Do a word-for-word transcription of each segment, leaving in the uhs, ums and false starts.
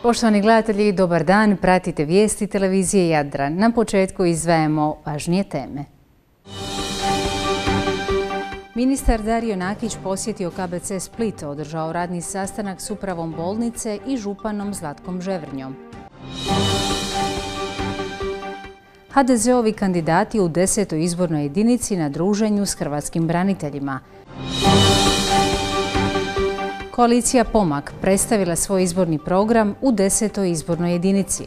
Poštovani gledatelji, dobar dan, pratite vijesti televizije Jadran. Na početku izdvajamo važnije teme. Ministar Dario Nakić posjetio K B C Split, održao radni sastanak s upravom bolnice i županom Zlatkom Ževrnjom. H D Z-ovi kandidati u desetoj izbornoj jedinici na druženju s hrvatskim braniteljima. Koalicija Pomak predstavila svoj izborni program u desetoj izbornoj jedinici.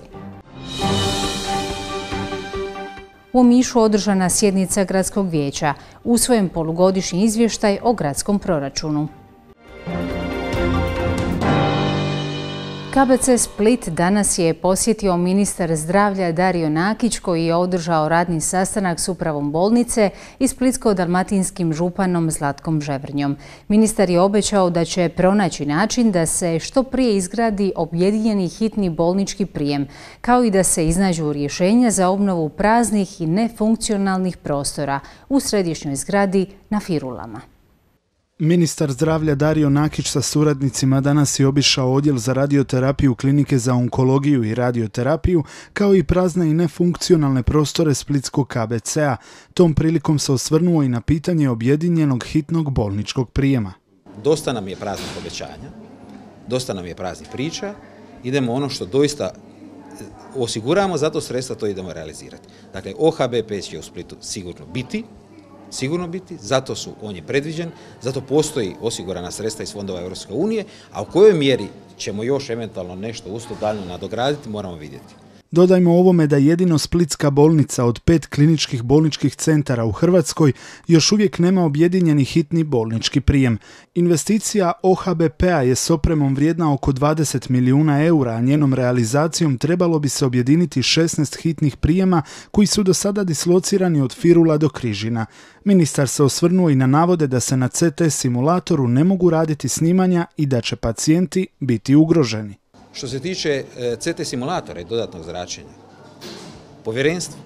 U Omišu održana sjednica Gradskog vijeća, usvojen polugodišnji izvještaj o gradskom proračunu. K B C Split danas je posjetio ministar zdravlja Dario Nakić, koji je održao radni sastanak s upravom bolnice i splitsko-dalmatinskim županom Zlatkom Ževrnjom. Ministar je obećao da će pronaći način da se što prije izgradi objedinjeni hitni bolnički prijem, kao i da se iznađu rješenja za obnovu praznih i nefunkcionalnih prostora u središnjoj zgradi na Firulama. Ministar zdravlja Dario Nakić sa suradnicima danas je obišao odjel za radioterapiju Klinike za onkologiju i radioterapiju, kao i prazne i nefunkcionalne prostore splitskog K B C-a. Tom prilikom se osvrnuo i na pitanje objedinjenog hitnog bolničkog prijema. Dosta nam je praznih obećanja, dosta nam je praznih priča, idemo ono što doista osiguramo, zato sredstva to idemo realizirati. Dakle, O H B P će u Splitu sigurno biti, sigurno biti, zato su, on je predviđen, zato postoji osigurana sredstva iz fondova Europske unije, a u kojoj mjeri ćemo još eventualno nešto usto daljno nadograditi, moramo vidjeti. Dodajmo ovome da jedino splitska bolnica od pet kliničkih bolničkih centara u Hrvatskoj još uvijek nema objedinjeni hitni bolnički prijem. Investicija O H B P-a je s opremom vrijedna oko dvadeset milijuna eura, a njenom realizacijom trebalo bi se objediniti šesnaest hitnih prijema koji su do sada dislocirani od Firula do Križina. Ministar se osvrnuo i na navode da se na C T simulatoru ne mogu raditi snimanja i da će pacijenti biti ugroženi. Što se tiče C T simulatora i dodatnog zračenja, povjerenstvo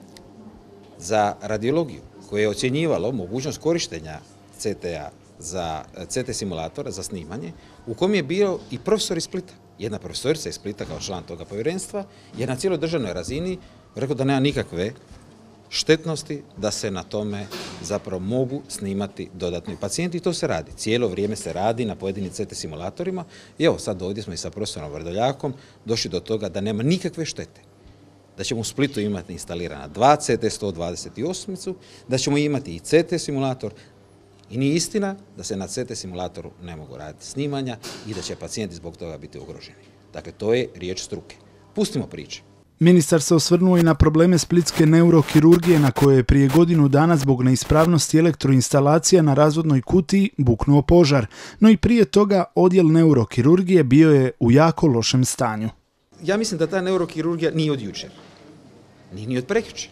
za radiologiju koje je ocjenjivalo mogućnost korištenja C T-a za C T simulatora za snimanje, u kom je bio i profesor iz Splita. Jedna profesorica iz Splita kao član toga povjerenstva je na cijeloj državnoj razini rekao da nema nikakve štetnosti da se na tome zapravo mogu snimati dodatni pacijenti i to se radi. Cijelo vrijeme se radi na pojedinim C T simulatorima i evo sad ovdje smo i sa profesorom Vrdoljakom došli do toga da nema nikakve štete. Da ćemo u Splitu imati instalirana dva C T sto dvadeset osam, da ćemo imati i C T simulator i nije istina da se na C T simulatoru ne mogu raditi snimanja i da će pacijenti zbog toga biti ugroženi. Dakle, to je riječ struke. Pustimo priče. Ministar se osvrnuo i na probleme splitske neurokirurgije na koje je prije godinu dana zbog neispravnosti elektroinstalacija na razvodnoj kutiji buknuo požar, no i prije toga odjel neurokirurgije bio je u jako lošem stanju. Ja mislim da ta neurokirurgija nije od jučer, nije ni od prekjučer,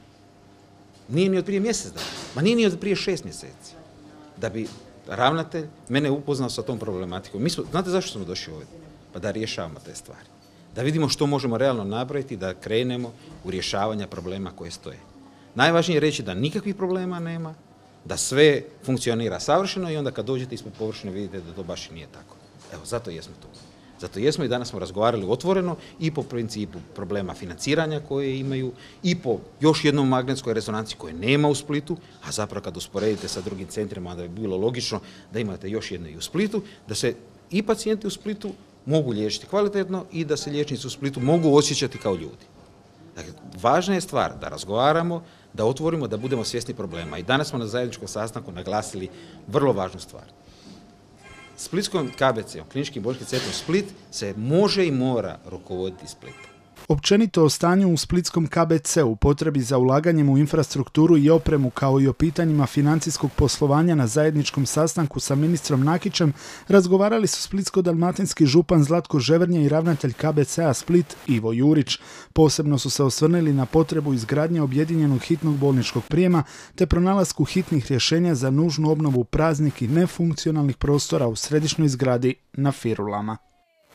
nije ni od prije mjesec dana, ma nije ni od prije šest mjeseci. Da bi ravnatelj mene upoznao sa tom problematikom. Mi smo, znate zašto smo došli ovdje? Pa da rješavamo te stvari. Da vidimo što možemo realno napraviti, da krenemo u rješavanje problema koje stoje. Najvažnije je reći da nikakvih problema nema, da sve funkcionira savršeno i onda kad dođete ispod površine vidite da to baš i nije tako. Evo, zato jesmo tu. Zato jesmo i danas smo razgovarali otvoreno i po principu problema financiranja koje imaju i po još jednom magnetskoj rezonanci koje nema u Splitu, a zapravo kad usporedite sa drugim centrima, onda bi bilo logično da imate još jedno i u Splitu, da se i pacijenti u Splitu mogu liječiti kvalitetno i da se liječnici u Splitu mogu osjećati kao ljudi. Dakle, važna je stvar da razgovaramo, da otvorimo, da budemo svjesni problema. I danas smo na zajedničkom sastanku naglasili vrlo važnu stvar. Splitskom K B C-om, kliničkim bolničkim centrom Split, se može i mora rukovoditi Splitom. Općenito o stanju u splitskom K B C-u, potrebi za ulaganjem u infrastrukturu i opremu, kao i o pitanjima financijskog poslovanja na zajedničkom sastanku sa ministrom Nakićem razgovarali su splitsko-dalmatinski župan Zlatko Ževrnja i ravnatelj K B C-a Split Ivo Jurić. Posebno su se osvrnuli na potrebu izgradnje objedinjenog hitnog bolničkog prijema te pronalasku hitnih rješenja za nužnu obnovu praznih i nefunkcionalnih prostora u središnjoj zgradi na Firulama.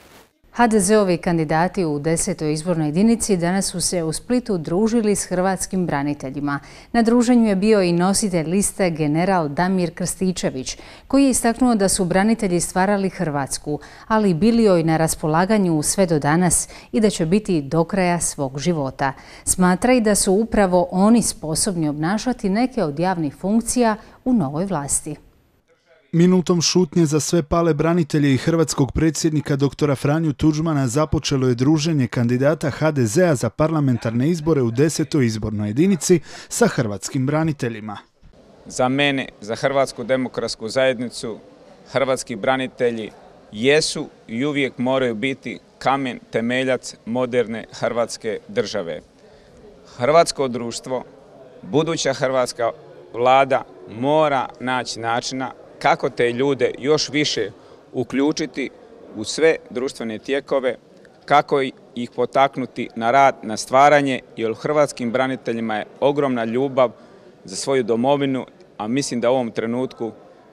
ha de ze-ovi kandidati u desetoj izbornoj jedinici danas su se u Splitu družili s hrvatskim braniteljima. Na druženju je bio i nositelj liste general Damir Krstičević, koji je istaknuo da su branitelji stvarali Hrvatsku, ali bili joj na raspolaganju sve do danas i da će biti do kraja svog života. Smatra i da su upravo oni sposobni obnašati neke od javnih funkcija u novoj vlasti. Minutom šutnje za sve pale branitelje i hrvatskog predsjednika doktora Franju Tuđmana započelo je druženje kandidata ha de ze-a za parlamentarne izbore u desetoj izbornoj jedinici sa hrvatskim braniteljima. Za mene, za Hrvatsku demokratsku zajednicu, hrvatski branitelji jesu i uvijek moraju biti kamen temeljac moderne Hrvatske države. Hrvatsko društvo, buduća hrvatska vlada mora naći načina kako te ljude još više uključiti u sve društvene tijekove, kako ih potaknuti na rad, na stvaranje, jer hrvatskim braniteljima je ogromna ljubav za svoju domovinu, a mislim da u ovom trenutku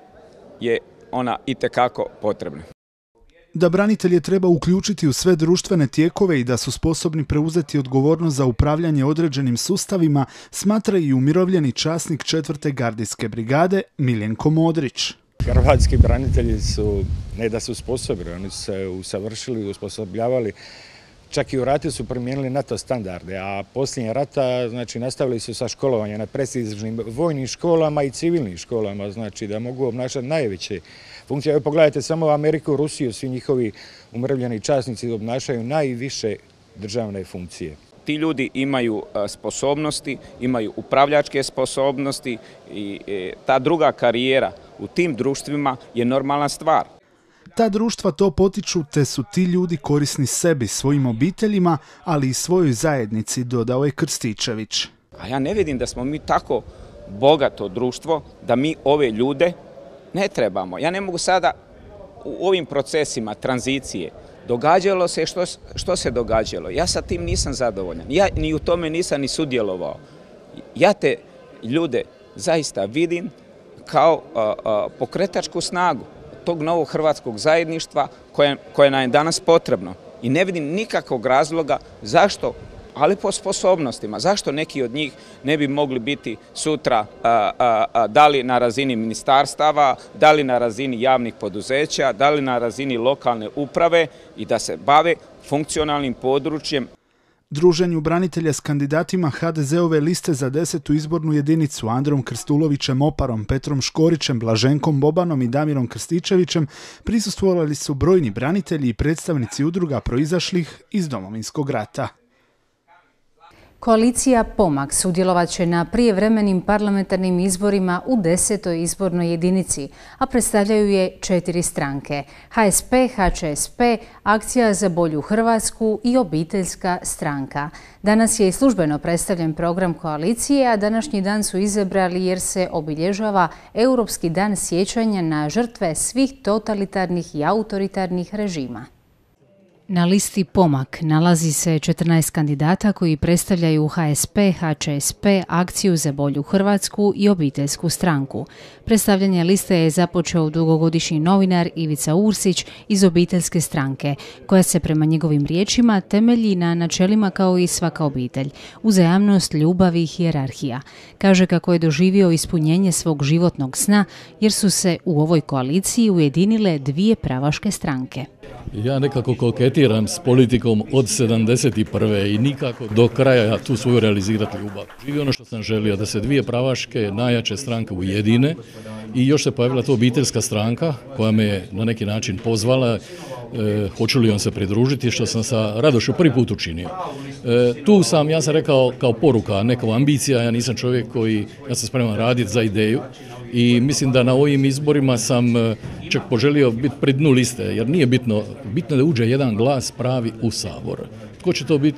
je ona itekako potrebna. Da branitelje treba uključiti u sve društvene tijekove i da su sposobni preuzeti odgovornost za upravljanje određenim sustavima, smatra i umirovljeni časnik četvrte gardijske brigade Miljenko Modrić. Hrvatski branitelji su, ne da su sposobni, oni su se usavršili, usposobljavali, čak i u ratu su primijenili NATO standarde, a poslije rata znači, nastavili su sa školovanjem na prestižnim vojnim školama i civilnim školama, znači da mogu obnašati najveće funkcije. Evo pogledajte samo Ameriku, Rusiju, svi njihovi umirovljeni časnici obnašaju najviše državne funkcije. Ti ljudi imaju sposobnosti, imaju upravljačke sposobnosti i ta druga karijera u tim društvima je normalna stvar. Ta društva to potiču te su ti ljudi korisni sebi, svojim obiteljima, ali i svojoj zajednici, dodao je Krstičević. A ja ne vidim da smo mi tako bogato društvo da mi ove ljude ne trebamo. Ja ne mogu sada u ovim procesima tranzicije, događalo se što, što se događalo. Ja sa tim nisam zadovoljan. Ja ni u tome nisam ni sudjelovao. Ja te ljude zaista vidim kao a, a, pokretačku snagu tog novog hrvatskog zajedništva koje, koje nam je danas potrebno. I ne vidim nikakvog razloga zašto, ali po sposobnostima, zašto neki od njih ne bi mogli biti sutra a, a, a, da li na razini ministarstava, da li na razini javnih poduzeća, da li na razini lokalne uprave i da se bave funkcionalnim područjem. Druženju branitelja s kandidatima ha de ze-ove liste za desetu izbornu jedinicu Androm Krstulovićem Oparom, Petrom Škorićem, Blaženkom Bobanom i Damirom Krstičevićem prisustvovali su brojni branitelji i predstavnici udruga proizašlih iz Domovinskog rata. Koalicija Pomak sudjelovat će na prijevremenim parlamentarnim izborima u desetoj izbornoj jedinici, a predstavljaju je četiri stranke: ha es pe, ha će es pe, Akcija za bolju Hrvatsku i Obiteljska stranka. Danas je i službeno predstavljen program koalicije, a današnji dan su izabrali jer se obilježava Europski dan sjećanja na žrtve svih totalitarnih i autoritarnih režima. Na listi Pomak nalazi se četrnaest kandidata koji predstavljaju ha es pe, ha će es pe, Akciju za bolju Hrvatsku i Obiteljsku stranku. Predstavljanje liste je započeo dugogodišnji novinar Ivica Ursić iz Obiteljske stranke, koja se prema njegovim riječima temelji na načelima kao i svaka obitelj: uzajamnost, ljubav i hijerarhija. Kaže kako je doživio ispunjenje svog životnog sna jer su se u ovoj koaliciji ujedinile dvije pravaške stranke. Ja nekako koketiram s politikom od sedamdeset prve i nikako do kraja tu svoju realizirati ljubav. Živi ono što sam želio, da se dvije pravaške najjače stranke ujedine i još se pojavila to Obiteljska stranka koja me je na neki način pozvala, e, hoću li on se pridružiti, što sam sa radošću prvi put učinio. E, tu sam, ja sam rekao kao poruka, ne kao ambicija, ja nisam čovjek koji, ja sam spreman raditi za ideju. I mislim da na ovim izborima sam čak poželio biti pri dnu liste, jer nije bitno, bitno da uđe jedan glas pravi u Sabor. Tko će to biti,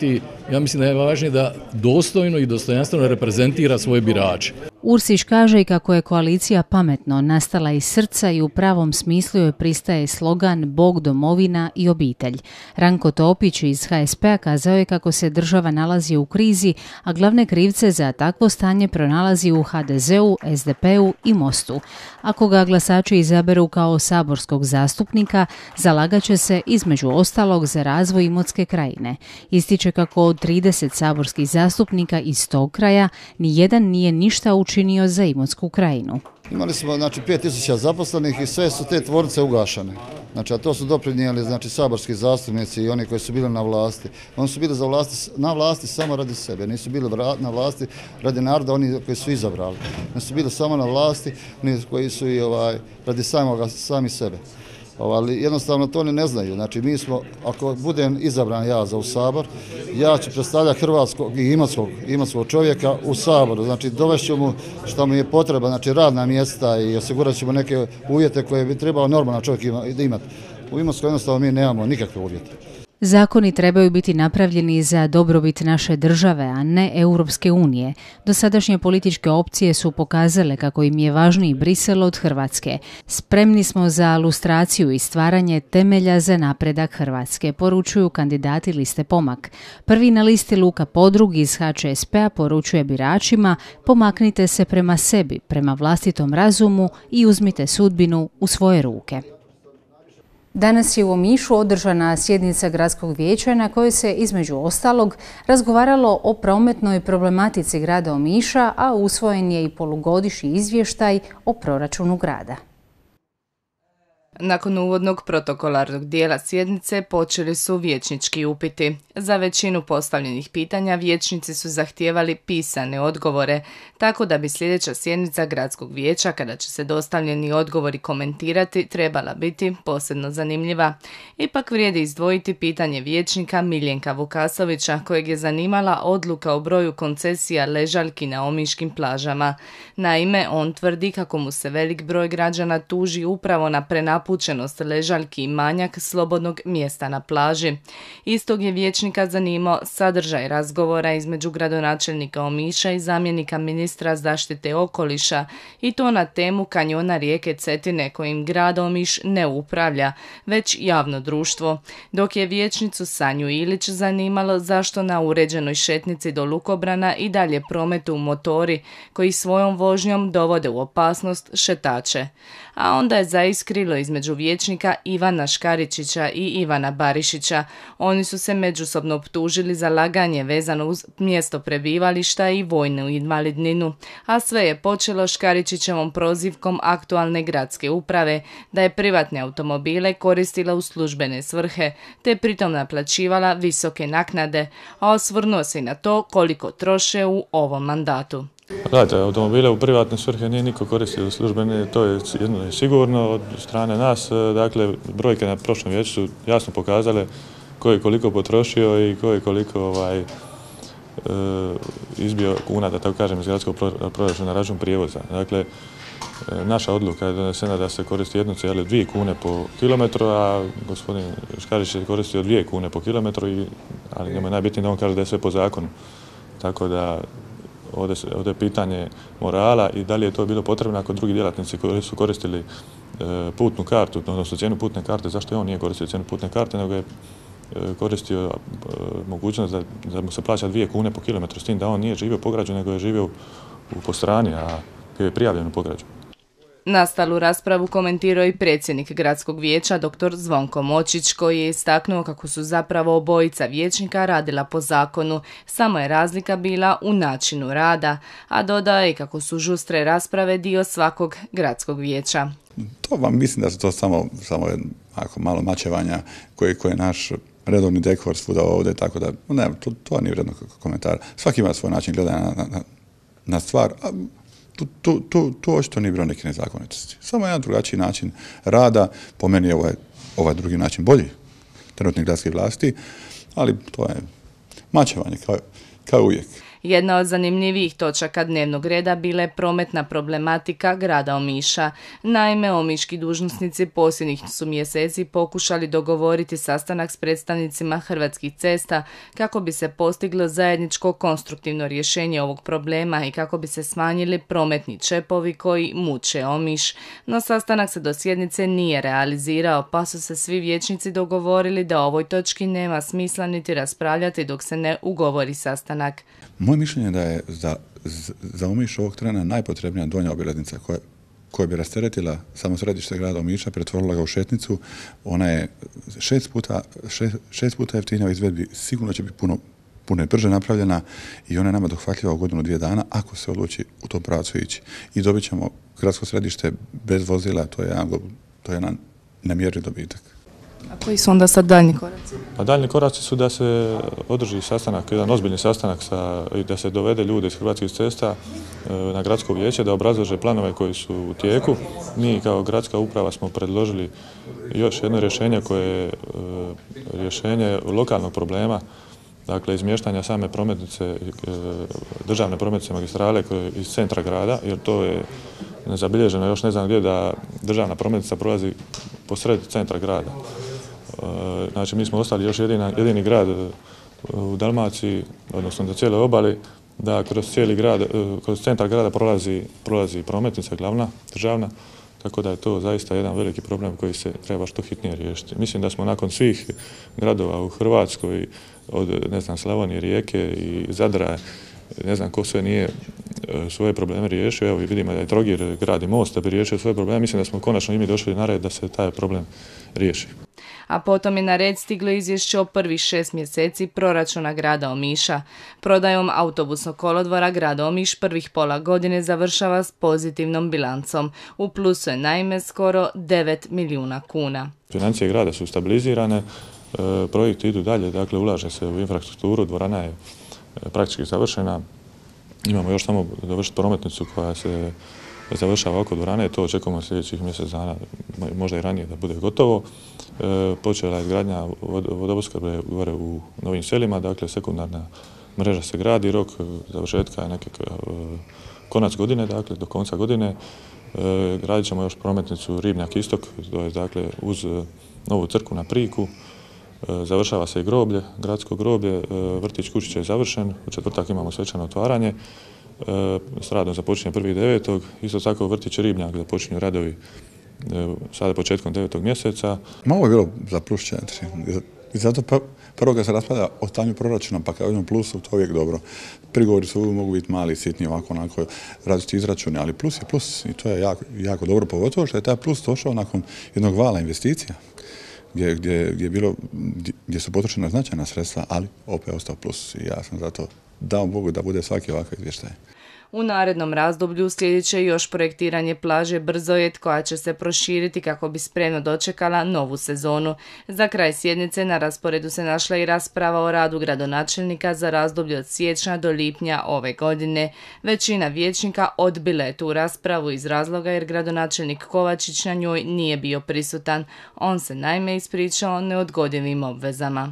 Ja mislim da je važnije da dostojno i dostojanstveno reprezentira svoje birače. Ursić kaže i kako je koalicija pametno nastala iz srca i u pravom smislu joj pristaje slogan Bog, domovina i obitelj. Ranko Topić iz H S P-a kazao je kako se država nalazi u krizi, a glavne krivce za takvo stanje pronalazi u H D Z-u, S D P-u i Mostu. Ako ga glasači izaberu kao saborskog zastupnika, zalagat će se između ostalog za razvoj Imotske krajine. Ističe kako od trideset saborskih zastupnika iz tog kraja nijedan nije ništa učinio za Imotsku krajinu. Imali smo znači pet tisuća zaposlenih i sve su te tvornice ugašene. Znači, a to su doprinijeli znači saborski zastupnici i oni koji su bili na vlasti. Oni su bili za vlasti, na vlasti samo radi sebe, nisu bili na vlasti radi naroda, oni koji su izabrali. Oni su bili samo na vlasti, oni koji su i ovaj radi samoga sami sebe. Ali jednostavno to oni ne znaju. Znači, mi smo, ako budem izabran ja za u Sabor, ja ću predstavljati hrvatskog i imotskog, imotskog čovjeka u Saboru. Znači, dovešću mu što mu je potreba, znači radna mjesta i osigurat ćemo neke uvjete koje bi trebao normalan čovjek imati. U Imotskoj jednostavno mi nemamo nikakve uvjete. Zakoni trebaju biti napravljeni za dobrobit naše države, a ne Europske unije. Dosadašnje političke opcije su pokazale kako im je važniji Brisel od Hrvatske. Spremni smo za lustraciju i stvaranje temelja za napredak Hrvatske, poručuju kandidati liste Pomak. Prvi na listi Luka Podrug iz H Č S P-a poručuje biračima: pomaknite se prema sebi, prema vlastitom razumu i uzmite sudbinu u svoje ruke. Danas je u Omišu održana sjednica Gradskog vijeća na kojoj se između ostalog razgovaralo o prometnoj problematici grada Omiša, a usvojen je i polugodišnji izvještaj o proračunu grada. Nakon uvodnog protokolarnog dijela sjednice počeli su vijećnički upiti. Za većinu postavljenih pitanja vijećnici su zahtijevali pisane odgovore, tako da bi sljedeća sjednica Gradskog vijeća, kada će se dostavljeni odgovori komentirati, trebala biti posebno zanimljiva. Ipak vrijedi izdvojiti pitanje vijećnika Miljenka Vukasovića, kojeg je zanimala odluka o broju koncesija ležaljki na omiškim plažama. Naime, on tvrdi kako mu se velik broj građana tuži upravo na prenapučenost ležaljki i manjak slobodnog mjesta na plaži. Istog je vijećnika zanimao sadržaj razgovora između gradonačelnika Omiša i zamjenika ministra zaštite okoliša, i to na temu kanjona rijeke Cetine kojim grad Omiš ne upravlja, već javno društvo. Dok je vijećnicu Sanju Ilić zanimalo zašto na uređenoj šetnici do Lukobrana i dalje prometuju motori koji svojom vožnjom dovode u opasnost šetače. A onda je zaiskrilo između vijećnika Ivana Škaričića i Ivana Barišića. Oni su se međusobno optužili za laganje vezano uz mjesto prebivališta i vojnu invalidninu, a sve je počelo Škaričićevom prozivkom aktualne gradske uprave da je privatne automobile koristila u službene svrhe, te pritom naplaćivala visoke naknade, a osvrnuo se i na to koliko troše u ovom mandatu. Gledajte, automobile u privatne svrhe nije niko koristio u službene, to je jedno je sigurno od strane nas. Dakle, brojke na prošlom vijeću su jasno pokazale ko je koliko potrošio i ko je koliko ovaj, e, izbio kuna, da tako kažem, iz gradskog proračuna na račun prijevoza. Dakle, naša odluka je donesena da se koristi jedno zarez dvije kune po kilometru, a gospodin Škarić je koristio dvije kune po kilometru, i, ali njemu je najbitnije da on kaže da je sve po zakonu. Tako da ovdje, ovdje je pitanje morala i da li je to bilo potrebno ako drugi djelatnici koji su koristili e, putnu kartu, odnosno cijenu putne karte, zašto je on nije koristio cijenu putne karte, nego je e, koristio e, mogućnost da, da mu se plaća dvije kune po kilometru, s tim da on nije živio po građu, nego je živio u, u Postrani, a bio je prijavljen u Pograđu. Nastalu raspravu komentirao i predsjednik Gradskog vijeća dr Zvonko Močić, koji je istaknuo kako su zapravo obojica vijećnika radila po zakonu, samo je razlika bila u načinu rada, a dodao je kako su žustre rasprave dio svakog Gradskog vijeća. To vam mislim da su to samo, samo ako malo mačevanja koje, koje je naš redovni dekor svuda ovdje, tako da ne, to, to nije vredno komentara. Svaki ima svoj način gledanja na, na, na stvar, a Tu, tu, tu, tu očito nije bilo neke nezakonitosti. Samo jedan drugačiji način rada, po meni je ovaj, ovaj drugi način bolji, trenutnih gradskih vlasti, ali to je mačevanje kao, kao uvijek. Jedna od zanimljivijih točaka dnevnog reda bila je prometna problematika grada Omiša. Naime, omiški dužnosnici posljednjih su mjeseci pokušali dogovoriti sastanak s predstavnicima Hrvatskih cesta kako bi se postiglo zajedničko konstruktivno rješenje ovog problema i kako bi se smanjili prometni čepovi koji muče Omiš. No sastanak se do sjednice nije realizirao, pa su se svi vijećnici dogovorili da o ovoj točki nema smisla niti raspravljati dok se ne ugovori sastanak. Moje mišljenje je da je za, za Omiš ovog trena najpotrebnija donja obilaznica koja, koja bi rasteretila samo središte grada Omiša, pretvorila ga u šetnicu. Ona je šest puta, šest, šest puta jeftinija u izvedbi, sigurno će biti puno, puno brže napravljena i ona je nama dohvatljiva u godinu dvije dana ako se odluči u tom pravcu ići. I dobit ćemo gradsko središte bez vozila, to je jedan, to je jedan nemjerni dobitak. A koji su onda sad daljnji koraci? A daljnji koraci su da se održi sastanak, jedan ozbiljni sastanak sa, i da se dovede ljude iz Hrvatskih cesta e, na gradsko vijeće, da obrazlože planove koji su u tijeku. Mi kao gradska uprava smo predložili još jedno rješenje koje je e, rješenje lokalnog problema, dakle izmještanja same prometnice, e, državne prometnice magistrale koje iz centra grada, jer to je nezabilježeno još ne znam gdje da državna prometnica prolazi posred centra grada. Znači, mi smo ostali još jedina, jedini grad u Dalmaciji, odnosno na cijeloj obali, da kroz cijeli grad, kroz centar grada prolazi, prolazi prometnica glavna, državna, tako da je to zaista jedan veliki problem koji se treba što hitnije riješiti. Mislim da smo nakon svih gradova u Hrvatskoj, od ne znam, Slavonije, Rijeke i Zadra, ne znam ko sve nije svoje probleme riješio. Evo vidimo da je Trogir gradi most da bi riješio svoje probleme. Mislim da smo konačno i mi došli na red da se taj problem riješi. A potom je na red stiglo izvješće o prvih šest mjeseci proračuna grada Omiša. Prodajom autobusnog kolodvora grad Omiš prvih pola godine završava s pozitivnom bilancom. U plusu je naime skoro devet milijuna kuna. Financije grada su stabilizirane, projekti idu dalje, dakle ulaže se u infrastrukturu, dvorana je praktički završena. Imamo još samo dovršiti prometnicu koja se završava oko dvorane, to očekujemo sljedećih mjesec dana, možda i ranije da bude gotovo. E, počela je izgradnja vodoopskrbe gore u novim selima, dakle sekundarna mreža se gradi, rok završetka je neki konac godine, dakle do konca godine. E, gradit ćemo još prometnicu Ribnjak istok, to je dakle uz novu crkvu na Priku. E, završava se i groblje, gradsko groblje, e, vrtić Kučić je završen, u četvrtak imamo svečano otvaranje. S radom započinje prvi devetog Isto tako vrtić Ribnjak započinju radovi sada početkom devetog mjeseca. Malo je bilo za plus četiri. I zato prvo kad se raspravlja o stanju proračuna, pa kad imamo plusu, to je uvijek dobro. Prigovori su mogu biti mali, sitni, ovako, onako, različiti izračuni, ali plus je plus i to je jako, jako dobro, pogotovo što je taj plus došao nakon jednog vala investicija, gdje, gdje, gdje, je bilo, gdje su potrošena značajna sredstva, ali opet je ostao plus i ja sam zato dao Bogu da bude svaki ovakav izvještaj. U narednom razdoblju slijedit će još projektiranje plaže Brzojet koja će se proširiti kako bi spremno dočekala novu sezonu. Za kraj sjednice na rasporedu se našla i rasprava o radu gradonačelnika za razdoblje od siječnja do lipnja ove godine. Većina vijećnika odbila je tu raspravu iz razloga jer gradonačelnik Kovačić na njoj nije bio prisutan. On se naime ispričao o neodgodivim obvezama.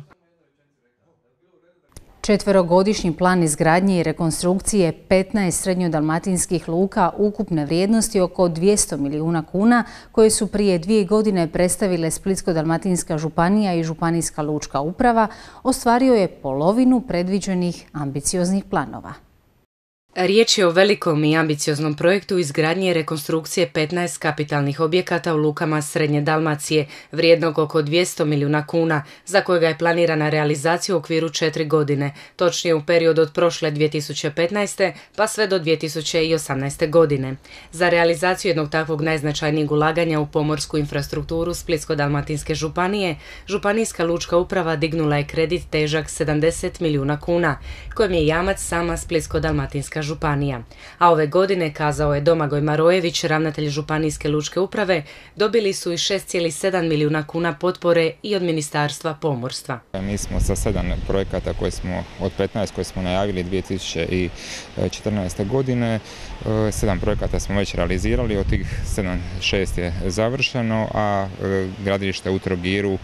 Četverogodišnji plan izgradnje i rekonstrukcije petnaest srednjodalmatinskih luka ukupne vrijednosti oko dvjesto milijuna kuna koje su prije dvije godine predstavile Splitsko-dalmatinska županija i Županijska lučka uprava ostvario je polovinu predviđenih ambicioznih planova. Riječ je o velikom i ambicioznom projektu izgradnje i rekonstrukcije petnaest kapitalnih objekata u lukama Srednje Dalmacije, vrijednog oko dvjesto milijuna kuna, za kojega je planirana realizacija u okviru četiri godine, točnije u periodu od prošle dvije tisuće petnaeste pa sve do dvije tisuće osamnaeste godine. Za realizaciju jednog takvog najznačajnijeg ulaganja u pomorsku infrastrukturu Splitsko-dalmatinske županije, Županijska lučka uprava dignula je kredit težak sedamdeset milijuna kuna, kojem je jamac sama Splitsko-dalmatinska županija. A ove godine, kazao je Domagoj Marojević, ravnatelj Županijske lučke uprave, dobili su i šest zarez sedam milijuna kuna potpore i od Ministarstva pomorstva. Mi smo sa sedam projekata koje smo, od petnaest koje smo najavili dvije tisuće četrnaeste godine, sedam projekata smo već realizirali, od tih sedam, šest je završeno, a gradilište u Trogiru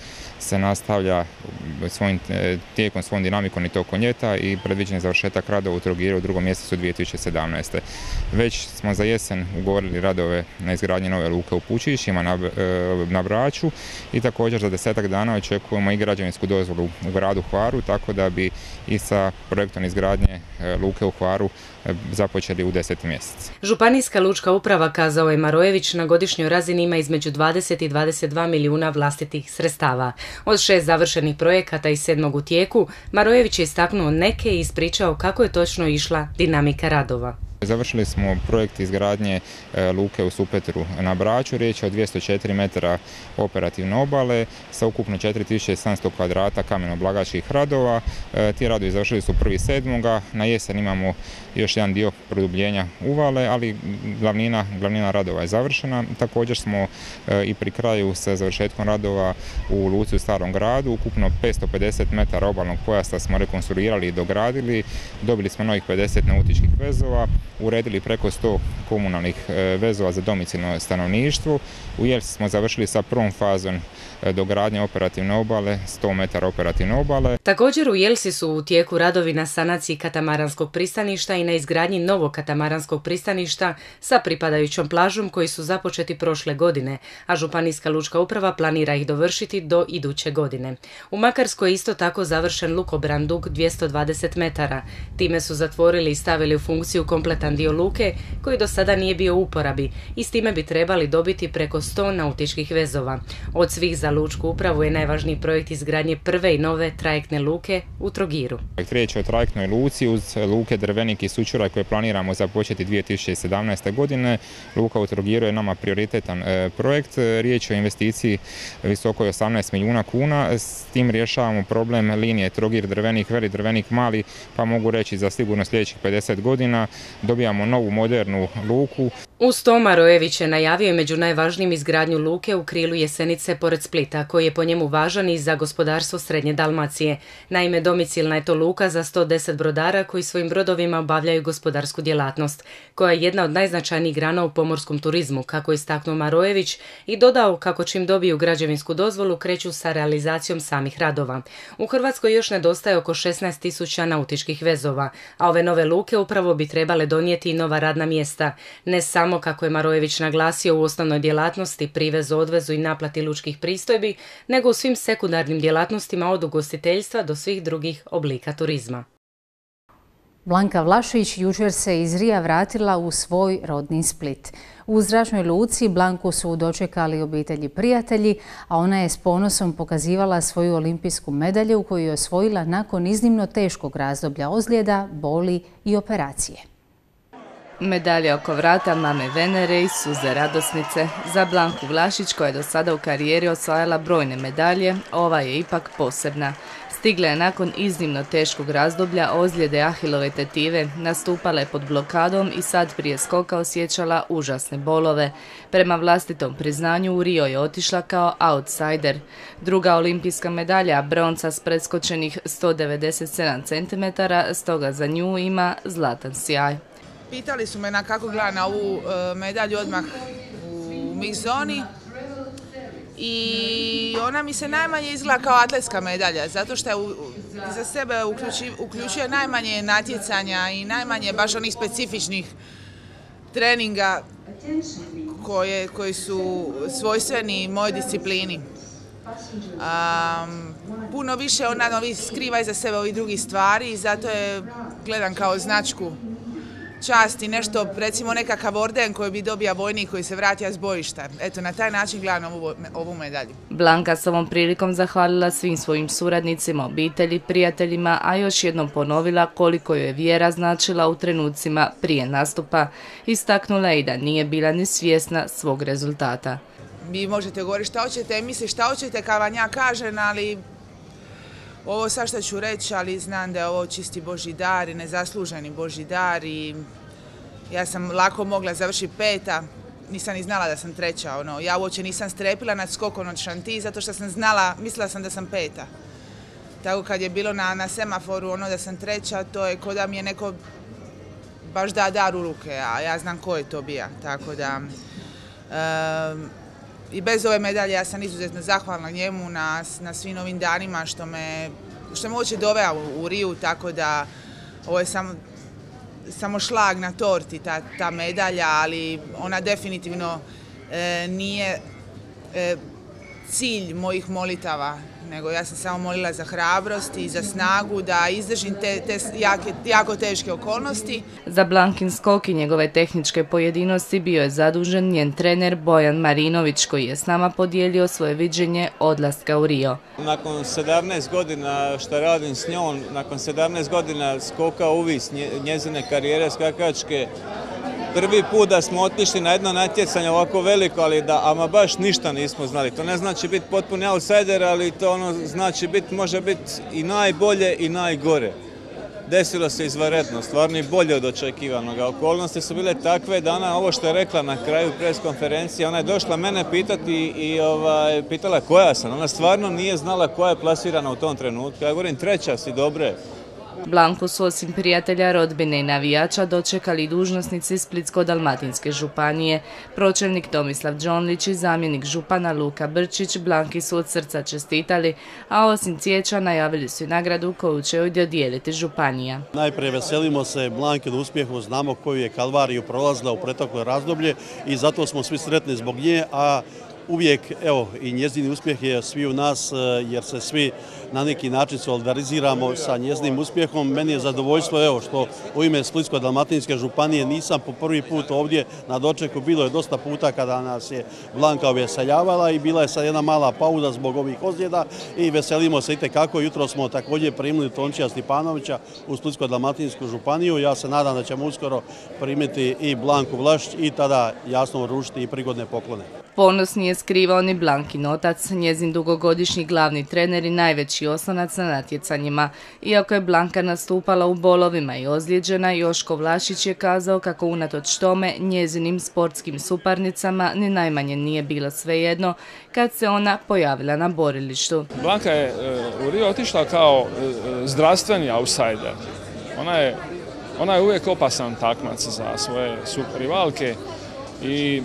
se nastavlja svojim tijekom, svojom dinamikom i tokom ljeta i predviđen je završetak radova u Trogiru u drugom mjesecu dvije tisuće sedamnaeste. Već smo za jesen ugovorili radove na izgradnji nove luke u Pučišćima na, na Braču i također za desetak dana očekujemo i građevinsku dozvolu u gradu Hvaru, tako da bi i sa projektom izgradnje luke u Hvaru započeli u deseti mjesec. Županijska lučka uprava, kazao je Marojević, na godišnjoj razini ima između dvadeset i dvadeset dva milijuna vlastitih sredstava. Od šest završenih projekata i sedmog u tijeku, Marojević je istaknuo neke i ispričao kako je točno išla dinamika radova. Završili smo projekt izgradnje luke u Supetru na Braču, riječ je o dvjesto četiri metara operativne obale sa ukupno četiri tisuće sedamsto kvadrata kameno-blagačkih radova. Ti radovi završili su prvi sedmoga, na jesen imamo još jedan dio produbljenja uvale, ali glavnina, glavnina radova je završena. Također smo i pri kraju sa završetkom radova u luci u Starom gradu, ukupno petsto pedeset metara obalnog pojasa smo rekonstruirali i dogradili, dobili smo novih pedeset nautičkih vezova, uredili preko sto komunalnih vezova za domicilno stanovništvo. U Jelsi smo završili sa prvom fazom dogradnje operativne obale, sto metara operativne obale. Također u Jelsi su u tijeku radovi na sanaciji katamaranskog pristaništa i na izgradnji novog katamaranskog pristaništa sa pripadajućom plažom koji su započeti prošle godine, a Županijska lučka uprava planira ih dovršiti do iduće godine. U Makarskoj je isto tako završen lukobran dug dvjesto dvadeset metara. Time su zatvorili i stavili u funkciju kompletan dio luke koji do sada nije bio u uporabi i s time bi trebali dobiti preko sto nautičkih vezova. Od svih za lučku upravu je najvažniji projekt izgradnje prve i nove trajektne luke u Trogiru. Riječ je o trajektnoj luci uz luke Drvenik i Sućuraj koje planiramo započeti dvije tisuće sedamnaeste. godine. Luka u Trogiru je nama prioritetan e, projekt. Riječ je o investiciji visokoj osamnaest milijuna kuna. S tim rješavamo problem linije Trogir, Drvenik, Veli, Drvenik, Mali, pa mogu reći za sigurno sljedećih pedeset godina dobijamo novu modernu luku. Uz to Marojević je najavio i među najvažnijim izgradnju luke u krilu Jesenice pored Splita, koji je po njemu važan i za gospodarstvo Srednje Dalmacije. Naime, domicilna je to luka za sto deset brodara koji svojim brodovima obavljaju gospodarsku djelatnost, koja je jedna od najznačajnijih grana u pomorskom turizmu, kako je istaknuo Marojević i dodao kako čim dobiju građevinsku dozvolu kreću sa realizacijom samih radova. U Hrvatskoj još nedostaje oko šesnaest tisuća nautičkih vezova, a ove nove luke upravo bi trebale donijeti i nova radna mjesta, ne samo kako je Marojević naglasio u osnovnoj djelatnosti, privezu, odvezu i naplati lučkih pristojbi, nego u svim sekundarnim djelatnostima od ugostiteljstva do svih drugih oblika turizma. Blanka Vlašić jučer se iz Rija vratila u svoj rodni Split. U zračnoj luci Blanku su dočekali obitelji prijatelji, a ona je s ponosom pokazivala svoju olimpijsku medalju koju je osvojila nakon iznimno teškog razdoblja ozljeda, boli i operacije. Medalja oko vrata mame Venere i suze radosnice. Za Blanku Vlašić, koja je do sada u karijeri osvajala brojne medalje, ova je ipak posebna. Stigla je nakon iznimno teškog razdoblja ozljede ahilove tetive, nastupala je pod blokadom i sad prije skoka osjećala užasne bolove. Prema vlastitom priznanju u Rio je otišla kao outsider. Druga olimpijska medalja, bronca s preskočenih sto devedeset sedam centimetara, stoga za nju ima zlatan sjaj. Pitali su me na kako gledam na ovu e, medalju odmah u mix zoni i ona mi se najmanje izgleda kao atletska medalja, zato što je u, za sebe uključi, uključuje najmanje natjecanja i najmanje baš onih specifičnih treninga koje, koji su svojstveni mojoj disciplini. Um, puno više ona novi skriva iza sebe ovih drugih stvari i zato je gledam kao značku časti, nešto, recimo nekakav orden koji bi dobija vojnik koji se vratija s bojišta. Eto, na taj način gledam ovu, ovu medalju. Blanka s ovom prilikom zahvalila svim svojim suradnicima, obitelji, prijateljima, a još jednom ponovila koliko joj je vjera značila u trenucima prije nastupa. Istaknula je i da nije bila ni svjesna svog rezultata. Vi možete govoriti šta hoćete, misli šta hoćete kad vam ja kažem, ali ovo sad što ću reći, ali znam da je ovo čisti Božji dar i nezasluženi Božji dar i ja sam lako mogla završiti peta, nisam ni znala da sam treća. Ono. Ja uopće nisam strepila nad skokom od Šanti zato što sam znala, mislila sam da sam peta. Tako kad je bilo na, na semaforu ono da sam treća, to je ko da mi je neko baš da dar u ruke, a ja znam ko je to bija. Tako da, um, i bez ove medalje ja sam izuzetno zahvalna njemu na, na svim ovim danima što me, što me uopće doveo u, u Riju, tako da ovo je samo, samo šlag na torti, ta, ta medalja, ali ona definitivno e, nije e, cilj mojih molitava, nego ja sam samo molila za hrabrost i za snagu da izdržim te, te jake, jako teške okolnosti. Za Blankin skok i njegove tehničke pojedinosti bio je zadužen njen trener Bojan Marinović, koji je s nama podijelio svoje viđenje odlaska u Rio. Nakon sedamnaest godina što radim s njom, nakon sedamnaest godina skoka uvis njezine karijere skakačke, prvi put da smo otišli na jedno natjecanje ovako veliko, ali da ama baš ništa nismo znali. To ne znači biti potpuni outsider, ali to ono znači biti, može biti i najbolje i najgore. Desilo se izvanredno, stvarno i bolje od očekivanog. Okolnosti su bile takve da ona, ovo što je rekla na kraju pres konferencije, ona je došla mene pitati i ovaj, pitala koja sam. Ona stvarno nije znala koja je plasirana u tom trenutku. Ja govorim, treća si, dobre. Blanku su osim prijatelja, rodbine i navijača dočekali dužnosnici Splitsko-dalmatinske županije. Pročelnik Tomislav Đonlić i zamjenik župana Luka Brčić Blanki su od srca čestitali, a osim cvijeća najavili su i nagradu koju će joj dodijeliti županija. Najprije veselimo se Blankinu uspjehu, znamo koju je kalvariju prolazila u pretoklo razdoblje i zato smo svi sretni zbog nje, a uvijek, evo, i njezini uspjeh je svi u nas, jer se svi na neki način solidariziramo sa njezinim uspjehom. Meni je zadovoljstvo, evo, što u ime Splitsko-dalmatinske županije nisam po prvi put ovdje na dočeku. Bilo je dosta puta kada nas je Blanka uveseljavala i bila je sad jedna mala pauza zbog ovih ozljeda i veselimo se itekako. Jutro smo također primili Tončija Stipanovića u Splitsko-dalmatinsku županiju. Ja se nadam da ćemo uskoro primiti i Blanku Vlašć i tada jasno uručiti i prigodne poklone. Ponos nije skrivao ni Blankin otac, njezin dugogodišnji glavni trener i najveći oslonac na natjecanjima. Iako je Blanka nastupala u bolovima i ozlijeđena, Joško Vlašić je kazao kako unatoč tome njezinim sportskim suparnicama ni najmanje nije bilo svejedno kad se ona pojavila na borilištu. Blanka je u Rio otišla kao zdravstveni outsider. Ona je, ona je uvijek opasan takmac za svoje rivalke i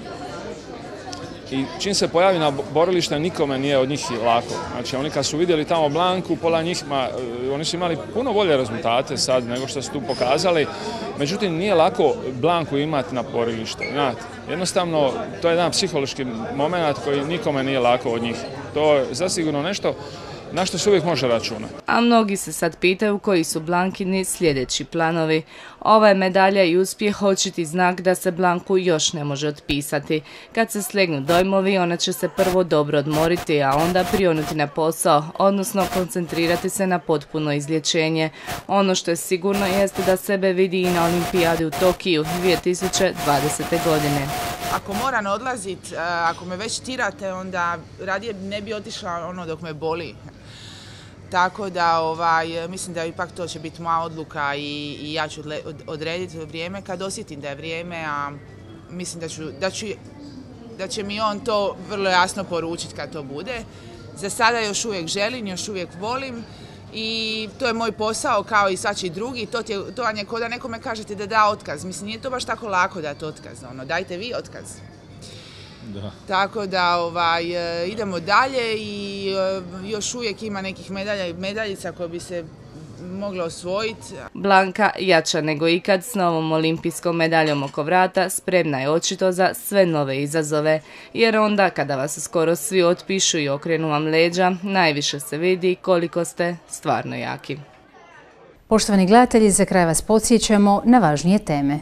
I čim se pojavi na borilište, nikome nije od njih lako. Znači, oni kad su vidjeli tamo Blanku, pola njih, ma, oni su imali puno bolje rezultate sad nego što su tu pokazali. Međutim, nije lako Blanku imati na borilištu. Znate, jednostavno, to je jedan psihološki moment koji nikome nije lako od njih. To je zasigurno nešto na što se uvijek može računati. A mnogi se sad pitaju koji su Blankini sljedeći planovi. Ova je medalja i uspjeh očiti znak da se Blanku još ne može otpisati. Kad se slegnu dojmovi, ona će se prvo dobro odmoriti, a onda prionuti na posao, odnosno koncentrirati se na potpuno izlječenje. Ono što je sigurno jeste da sebe vidi i na olimpijadi u Tokiju dvije tisuće dvadesete. godine. Ako moram odlazit, ako me već tirate, onda radije ne bi otišla ono dok me boli. Tako da ovaj, mislim da ipak to će biti moja odluka i, i ja ću odrediti vrijeme kad osjetim da je vrijeme, a mislim da, ću, da, ću, da će mi on to vrlo jasno poručiti kad to bude. Za sada još uvijek želim, još uvijek volim i to je moj posao kao i svačiji drugi. To, tje, to vam je kao da nekome kažete da da otkaz. Mislim, nije to baš tako lako dati otkaz. Ono, dajte vi otkaz. Da. Tako da ovaj, idemo dalje i još uvijek ima nekih medalja i medaljica koje bi se moglo osvojiti. Blanka, jača nego ikad, s novom olimpijskom medaljom oko vrata, spremna je očito za sve nove izazove. Jer onda, kada vas skoro svi otpišu i okrenu vam leđa, najviše se vidi koliko ste stvarno jaki. Poštovani gledatelji, za kraj vas podsjećamo na važnije teme.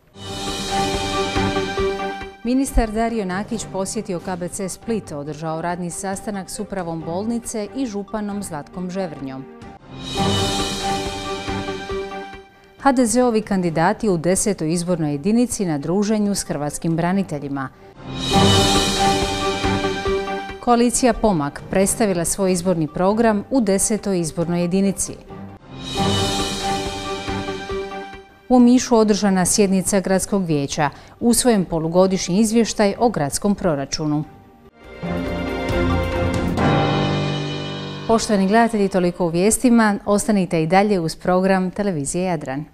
Ministar Dario Nakić posjetio K B C Split, održao radni sastanak s upravom bolnice i županom Zlatkom Ževrnjom. H D Z-ovi kandidati u desetoj izbornoj jedinici na druženju s hrvatskim braniteljima. Koalicija Pomak predstavila svoj izborni program u desetoj izbornoj jedinici. U Omišu održana sjednica Gradskog vijeća, usvojen polugodišnji izvještaj o gradskom proračunu. Poštovani gledatelji, toliko u vijestima. Ostanite i dalje uz program Televizije Jadran.